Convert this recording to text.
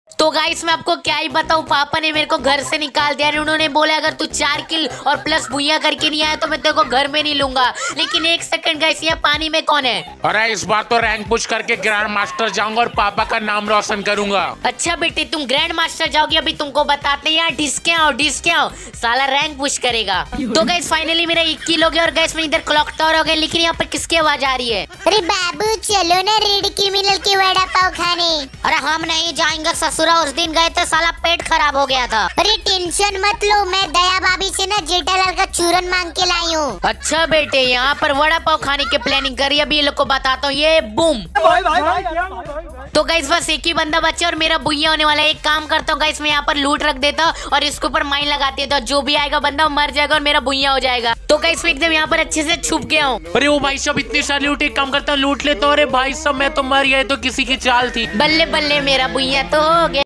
तो गाइस मैं आपको क्या ही बताऊं, पापा ने मेरे को घर से निकाल दिया। उन्होंने बोला अगर तू 4 किल और प्लस भुइयां करके नहीं आया तो मैं तेरे को घर में नहीं लूंगा। लेकिन एक सेकंड गाइस, ये पानी में कौन है? अरे इस बार तो रैंक पुश करके ग्रैंड मास्टर जाऊंगा और पापा का नाम रोशन करूंगा। अच्छा बेटे, तुम ग्रैंड मास्टर जाओगे? अभी तुमको बताते हैं यार, डिस्के आओ साला रैंक पुश करेगा। तो गाइस फाइनली मेरा 1 किल हो गया और गाइस मैं इधर क्लॉक टावर हो गया। लेकिन यहाँ पर किसकी आवाज आ रही है? अरे बाबू चलो ना रेड क्रिमिनल के वड़ा पाव खाने। अरे हम नहीं जाएंगे ससुरा, उस दिन गए तो साला पेट खराब हो गया था। अरे टेंशन मत लो, मैं दया भाभी से ना जेठालाल का चूरन मांग के लाई हूँ। अच्छा बेटे, यहाँ पर वड़ा पाव खाने की प्लानिंग करी। अभी ये लोग को बताता हूँ, ये बूम। तो गाइस बस एक ही बंदा बचा और मेरा भुइया होने वाला है। एक काम करता हूँ गाइस, मैं यहाँ पर लूट रख देता हूँ और इसके ऊपर माइन लगाती है, तो जो भी आएगा बंदा मर जाएगा और मेरा भुइया हो जाएगा। तो गाइस मैं एकदम यहाँ पर अच्छे से छुप गया हूँ। अरे वो भाई साहब इतनी सारी लूट, एक काम करता हूँ लूट लेता हूँ। अरे भाई साहब मैं तो मर गया, तो किसी की चाल थी। बल्ले बल्ले मेरा भुइया तो हो गया।